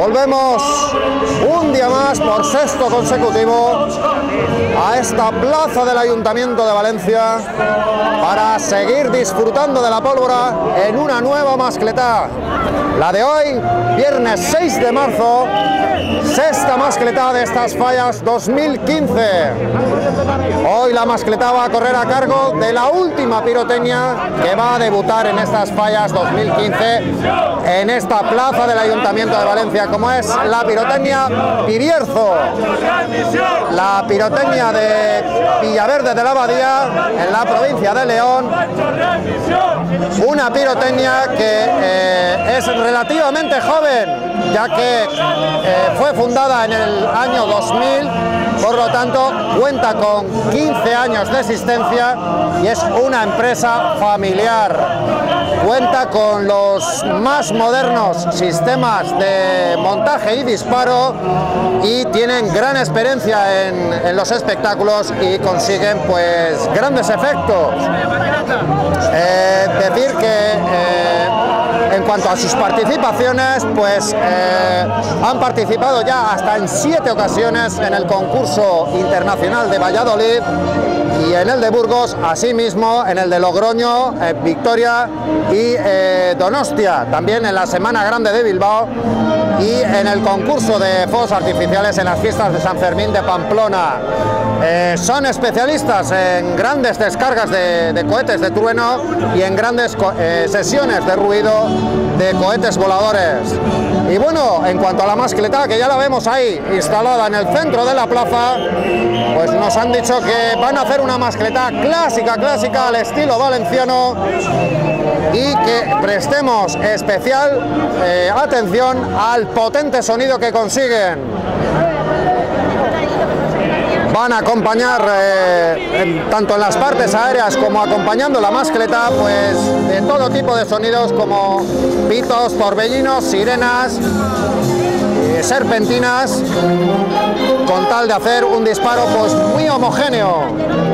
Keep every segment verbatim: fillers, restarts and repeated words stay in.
Volvemos un día más por sexto consecutivo a esta plaza del Ayuntamiento de Valencia para seguir disfrutando de la pólvora en una nueva mascletá. La de hoy, viernes seis de marzo, sexta mascletá de estas fallas dos mil quince. Hoy la mascletá va a correr a cargo de la última pirotecnia que va a debutar en estas fallas dos mil quince en esta plaza del Ayuntamiento de Valencia, como es la pirotecnia Pibierzo, la pirotecnia de Villaverde de la Abadía en la provincia de León, una pirotecnia que eh, es relativamente joven, ya que eh, fue fundada en el año dos mil, por lo tanto cuenta con quince años de existencia y es una empresa familiar. Cuenta con los más modernos sistemas de montaje y disparo y tienen gran experiencia en, en los espectáculos y consiguen pues grandes efectos. Eh, decir que eh, en cuanto a sus participaciones, pues eh, han participado ya hasta en siete ocasiones en el concurso internacional de Valladolid y en el de Burgos, asimismo en el de Logroño, eh, Victoria y eh, Donostia, también en la Semana Grande de Bilbao y en el concurso de fuegos artificiales en las fiestas de San Fermín de Pamplona. Eh, son especialistas en grandes descargas de, de cohetes de trueno y en grandes eh, sesiones de ruido de cohetes voladores. Y bueno, en cuanto a la mascletá, que ya la vemos ahí instalada en el centro de la plaza, pues nos han dicho que van a hacer una mascletá clásica, clásica al estilo valenciano y que prestemos especial eh, atención al potente sonido que consiguen. Van a acompañar eh, en, tanto en las partes aéreas como acompañando la mascletá, pues de todo tipo de sonidos como pitos, torbellinos, sirenas, eh, serpentinas, con tal de hacer un disparo pues muy homogéneo.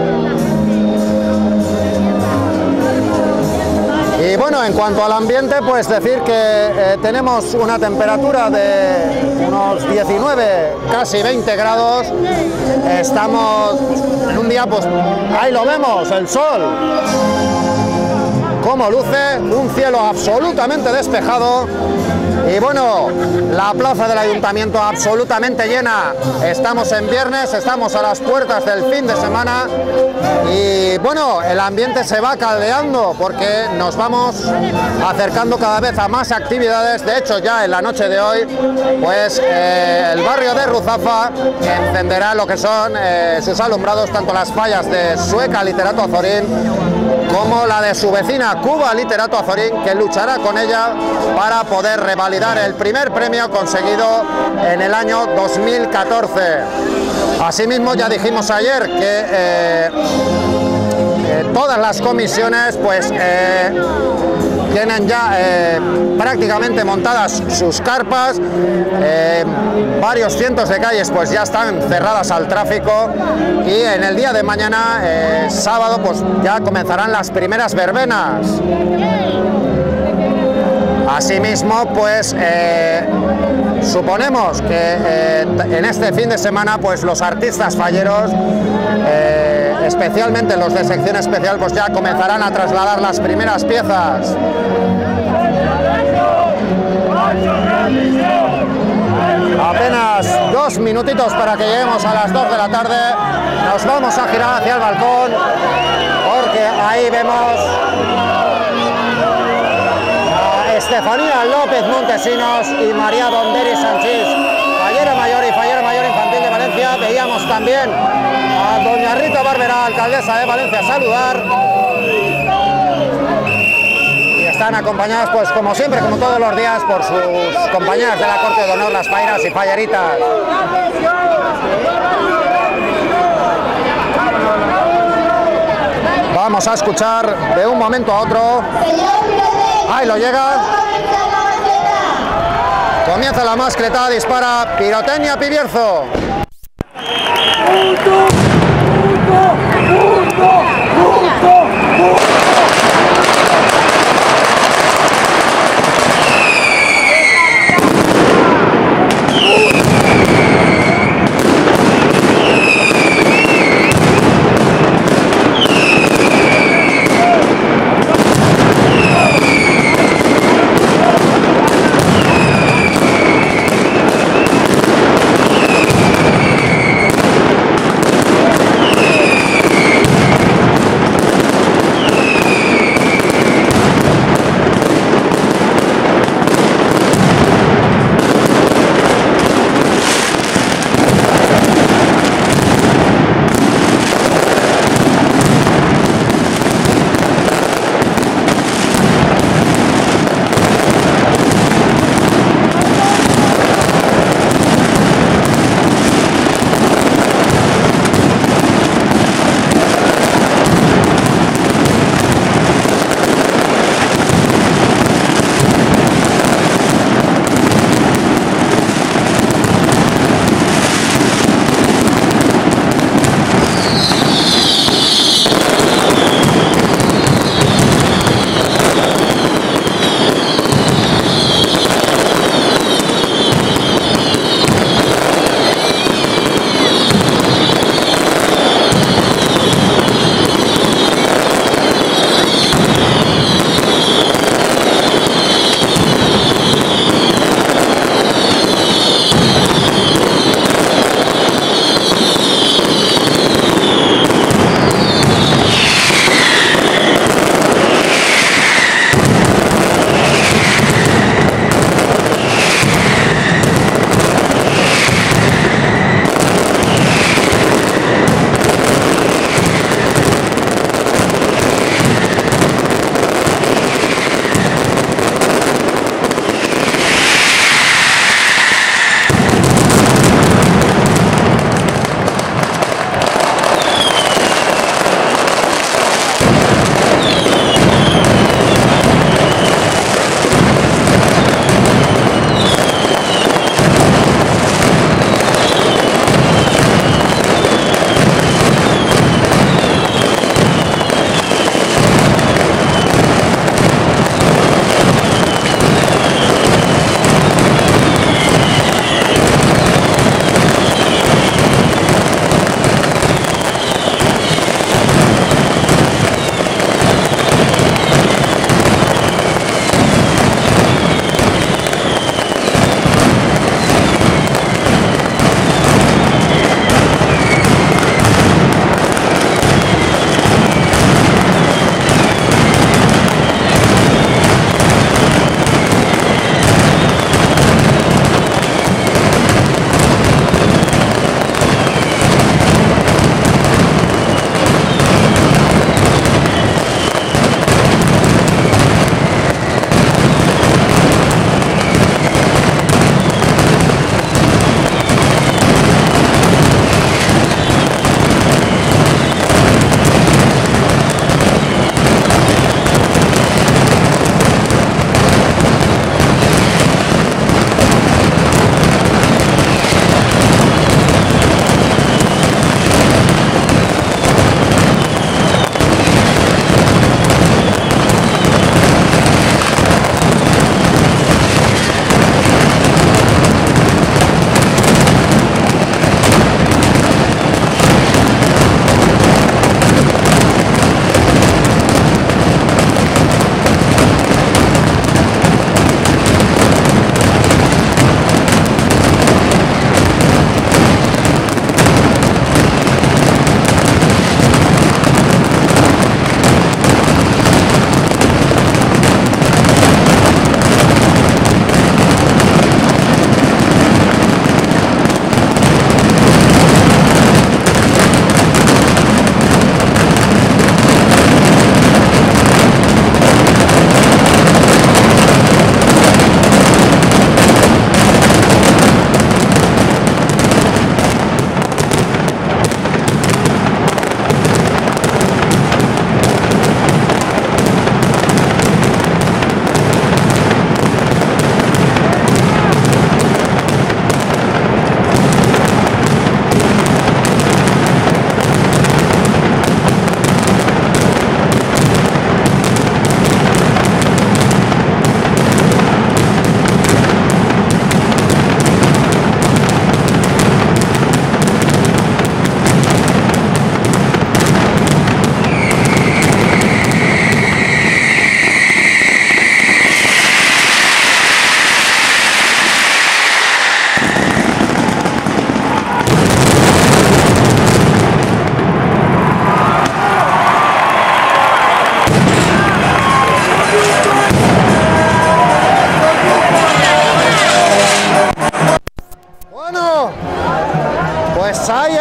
Y bueno, en cuanto al ambiente, pues decir que eh, tenemos una temperatura de unos diecinueve, casi veinte grados. Estamos en un día, pues ahí lo vemos, el sol, cómo luce, un cielo absolutamente despejado. Y bueno, la plaza del Ayuntamiento absolutamente llena. Estamos en viernes, estamos a las puertas del fin de semana y bueno, el ambiente se va caldeando porque nos vamos acercando cada vez a más actividades. De hecho, ya en la noche de hoy, pues eh, el barrio de Ruzafa encenderá lo que son eh, sus alumbrados, tanto las fallas de Sueca Literato Azorín como la de su vecina Cuba Literato Azorín, que luchará con ella para poder revalidar el primer premio conseguido en el año dos mil catorce. Asimismo, ya dijimos ayer que eh, eh, todas las comisiones pues eh, tienen ya eh, prácticamente montadas sus carpas, eh, varios cientos de calles pues ya están cerradas al tráfico y en el día de mañana, eh, sábado, pues ya comenzarán las primeras verbenas. Asimismo, pues eh, suponemos que eh, en este fin de semana pues los artistas falleros, eh, especialmente los de sección especial, pues ya comenzarán a trasladar las primeras piezas. Apenas dos minutitos para que lleguemos a las dos de la tarde. Nos vamos a girar hacia el balcón porque ahí vemos Estefanía López Montesinos y María Bonderi Sánchez, fallera mayor y fallera mayor infantil de Valencia. Veíamos también a doña Rita Barberá, alcaldesa de Valencia, saludar. Y están acompañadas, pues como siempre, como todos los días, por sus compañeras de la Corte de Honor, las falleras y falleritas. Vamos a escuchar de un momento a otro. Ahí lo llega. Comienza la mascletá, dispara pirotecnia Pibierzo. ¡Punto! ¡Punto! ¡Punto! ¡Punto!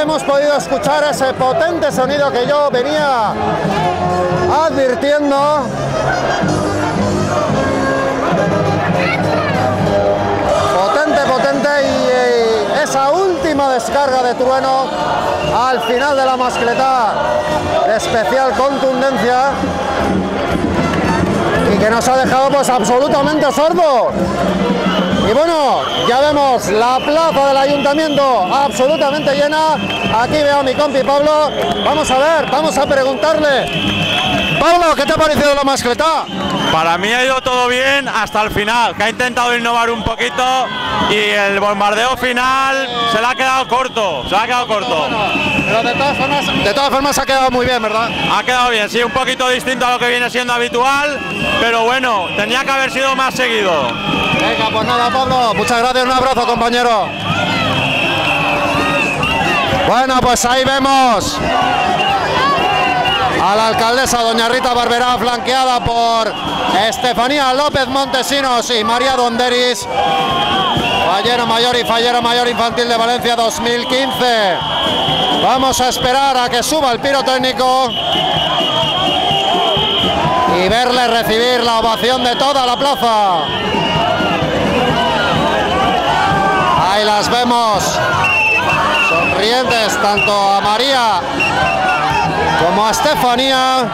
hemos podido escuchar ese potente sonido que yo venía advirtiendo. Potente, potente y, y esa última descarga de trueno al final de la mascletá de especial contundencia y que nos ha dejado pues absolutamente sordos. Y bueno, ya vemos la plaza del ayuntamiento absolutamente llena. Aquí veo a mi compi Pablo. Vamos a ver, vamos a preguntarle. Pablo, ¿qué te ha parecido la mascletá? Para mí ha ido todo bien hasta el final, que ha intentado innovar un poquito y el bombardeo final se le ha quedado corto, se le ha quedado corto. Pero de todas formas, de todas formas ha quedado muy bien, ¿verdad? Ha quedado bien, sí, un poquito distinto a lo que viene siendo habitual, pero bueno, tenía que haber sido más seguido. Venga, pues nada, Pablo, muchas gracias, un abrazo, compañero. Bueno, pues ahí vemos a la alcaldesa doña Rita Barberá, flanqueada por Estefanía López Montesinos y María Donderis. Fallero mayor y fallero mayor infantil de Valencia dos mil quince. Vamos a esperar a que suba el pirotécnico y verle recibir la ovación de toda la plaza. Ahí las vemos sonrientes tanto a María como a Estefanía.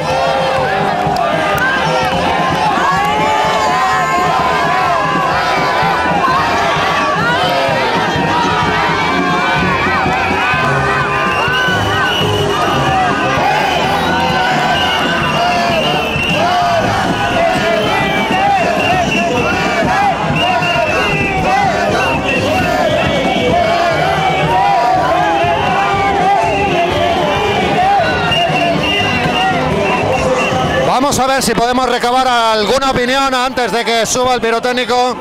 Vamos a ver si podemos recabar alguna opinión antes de que suba el pirotécnico.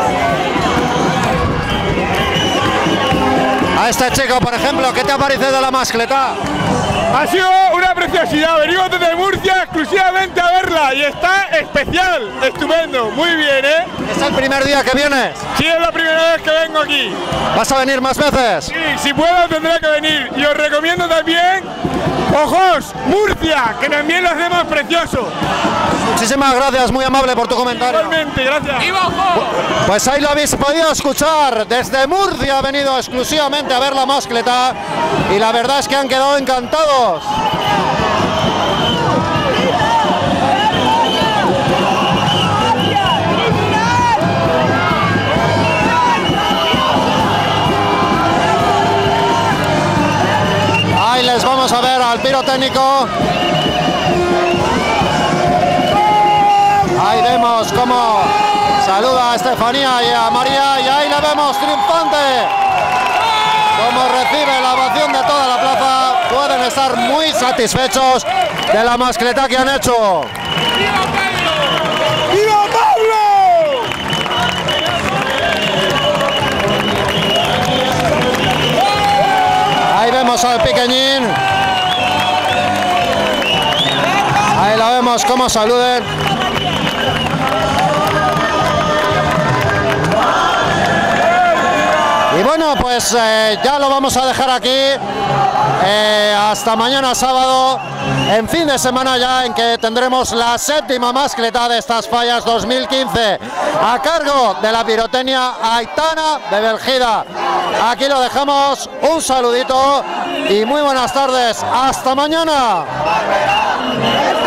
A este chico, por ejemplo, ¿qué te ha parecido la mascletá? Ha sido una preciosidad, venimos desde Murcia exclusivamente a verla y está especial, estupendo, muy bien, ¿eh? ¿Es el primer día que vienes? Sí, es la primera vez que vengo aquí. ¿Vas a venir más veces? Sí, si puedo tendré que venir y os recomiendo también, ojos, Murcia, que también lo hacemos precioso. Muchísimas gracias, muy amable por tu comentario. Igualmente, gracias. ¡Viva Ojo! Pues ahí lo habéis podido escuchar, desde Murcia ha venido exclusivamente a ver la mascletá y la verdad es que han quedado encantados. Ahí les vamos a ver al pirotécnico. Ahí vemos cómo saluda a Estefanía y a María y ahí la vemos triunfante. Como recibe la ovación de toda la plaza, pueden estar muy satisfechos de la mascletá que han hecho. ¡Viva Pablo! Ahí vemos al pequeñín. Ahí la vemos cómo saluden. Y bueno, pues eh, ya lo vamos a dejar aquí, eh, hasta mañana sábado, en fin de semana ya en que tendremos la séptima mascletá de estas fallas dos mil quince, a cargo de la pirotecnia Aitana de Belgida. Aquí lo dejamos, un saludito y muy buenas tardes, hasta mañana.